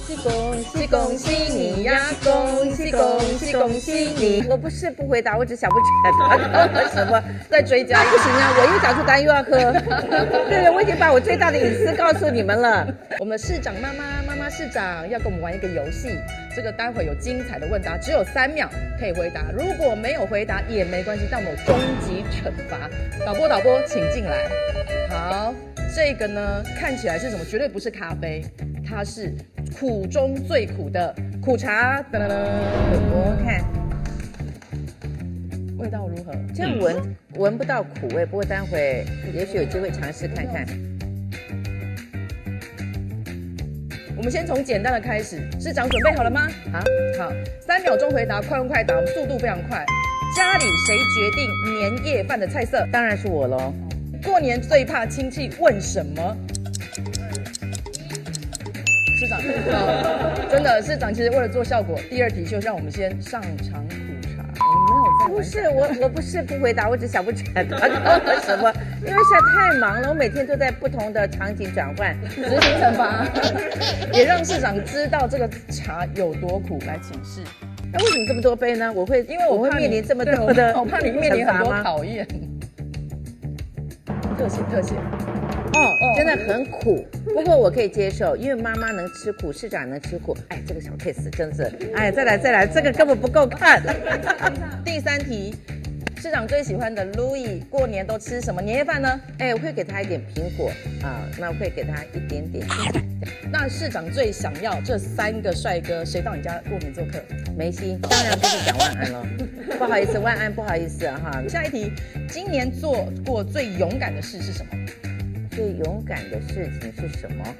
恭喜你呀！恭喜你！我不是不回答，我只想不起来什么在追加。不行啊，我又讲出答案又要喝。对了，我已经把我最大的隐私告诉你们了。 我们的市长妈妈市长要跟我们玩一个游戏，这个待会有精彩的问答，只有3秒可以回答，如果没有回答也没关系，但我们有终极惩罚。导播，请进来。好，这个呢看起来是什么？绝对不是咖啡，它是苦中最苦的苦茶。噔噔噔， 我看味道如何？ 这样闻不到苦味，不过待会也许有机会尝试看看。 我们先从简单的开始，市长准备好了吗？好，3秒钟回答，快问快答，我们速度非常快。家里谁决定年夜饭的菜色？ 当然是我喽。 过年最怕亲戚问什么？市长，真的，市长其实为了做效果，第2题就让我们先上场苦茶。我们没有在不是我不是不回答，我只想不起来答案什么，因为实在太忙了，我每天都在不同的场景转换， 执行惩罚，也让市长知道这个茶有多苦。来请示。 那为什么这么多杯呢？因为我会面临这么多的， 我怕你面临很多考验。特写。 真的很苦，不过我可以接受，因为妈妈能吃苦，市长能吃苦。哎，这个小 case 真是，哎，再来，这个根本不够看。 第3题，市长最喜欢的 Louis 过年都吃什么年夜饭呢？ 哎，我会给他一点苹果啊，那会给他一点点。 那市长最想要这3个帅哥，谁到你家过年做客？ 梅西，当然不是讲万安了，不好意思，万安不好意思啊哈。 下一题，今年做过最勇敢的事是什么？ 最勇敢的事情是什么？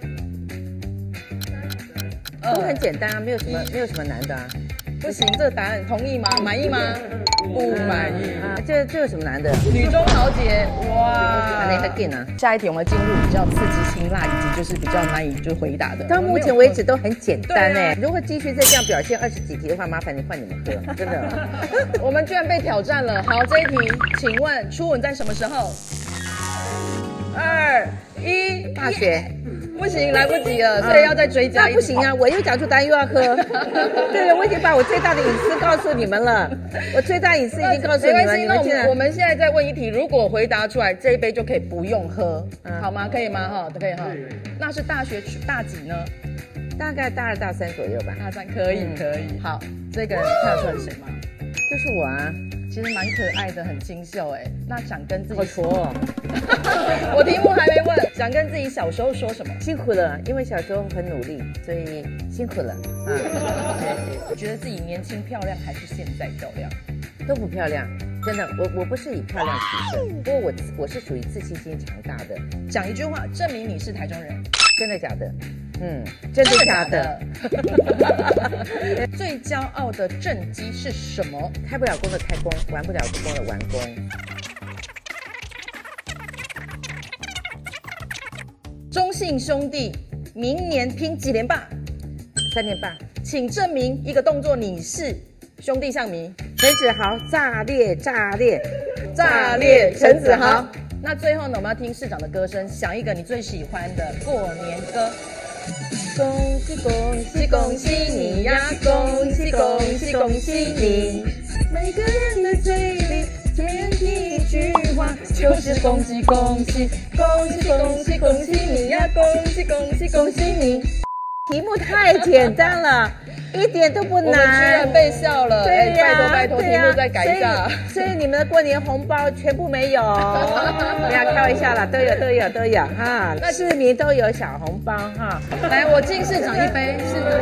都很简单啊，没有什么难的啊。 不行，这个答案同意吗？满意吗？不满意啊。这有什么难的？ 女中豪杰，哇， 那很劲啊。 下一题我们进入比较刺激辛辣，以及就是比较难以就回答的。 到目前为止都很简单哎。如果继续再这样表现20几题的话，麻烦你换你们喝，真的。 我们居然被挑战了。好，这一题，请问初吻在什么时候？2、1， 大学。 不行，来不及了，所以要再追加。 那不行啊，我又讲出答案又要喝。对了，我已经把我最大的隐私告诉你们了，我最大隐私已经告诉你们。 没关系，那我们现在再问一题，如果回答出来，这一杯就可以不用喝，好吗？可以吗？哈，可以哈。那是大学大几呢？ 大概大2、大3左右吧。 大3可以。好，这个人看得出来是谁吗？ 就是我啊。 其实蛮可爱的，很清秀哎。那想跟自己说， 我题目还没问，想跟自己小时候说什么？ 辛苦了，因为小时候很努力，所以辛苦了。 我觉得自己年轻漂亮还是现在漂亮？ 都不漂亮，真的。我不是以漂亮取胜，不过我是属于自信心强大的。 讲一句话证明你是台中人， 真的假的？真的假的？ 最骄傲的政绩是什么？ 开不了工的开工，玩不了工的玩工。 中信兄弟明年拼几连霸 ？3连霸。 请证明一个动作你是兄弟象迷。 陈子豪炸裂， 陈子豪。那最后呢，我们要听市长的歌声，想一个你最喜欢的过年歌。 恭喜你呀！恭喜你！ 每个人的嘴里填第一句话就是恭喜你呀！恭喜你！ 题目太简单了，一点都不难。我们居然被笑了。 对呀， 拜托，题目再改一下。 所以你们的过年红包全部没有。不要开玩笑了，都有哈。那市民都有小红包哈。 来，我敬市长一杯。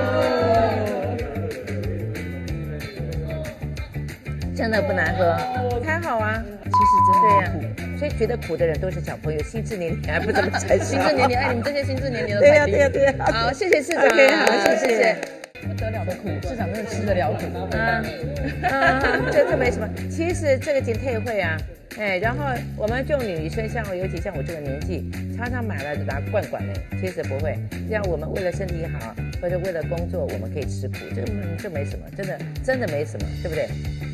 真的不难喝，还好啊。 其实真的苦， 所以觉得苦的人都是小朋友，心智年龄还不怎么成熟。 心智年龄，哎，你们这些心智年龄的对呀。 好，谢谢市长。 OK， 好，谢谢。 不得了的苦，市长真的吃得了苦。 这没什么。其实这个减退会啊，然后我们这种女生，尤其像我这个年纪，常常买了拿罐的，其实不会。像我们为了身体好，或者为了工作，我们可以吃苦，这没什么，真的没什么，对不对？